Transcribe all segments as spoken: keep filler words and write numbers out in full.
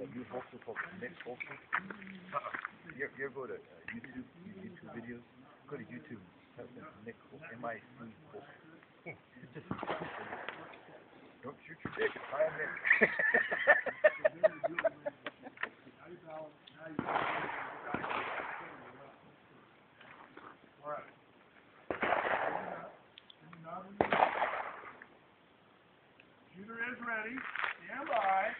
that new holster called Nick holster? Uh-uh. You, you ever go to uh, YouTube, YouTube videos? Go to YouTube, type in Nick holster, M I C holster. It's just, don't shoot your dick, it's high Nick. Shooter is ready. Stand by.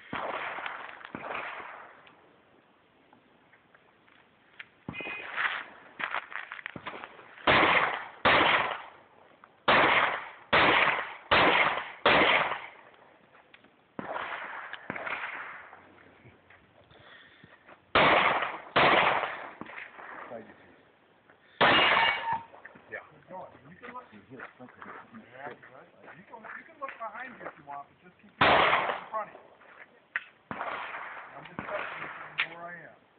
Yeah. Keep going. You can look. Yeah, right. You can, you can look behind you if you want, but just keep your eyes in front of you. I'm just testing you from where I am.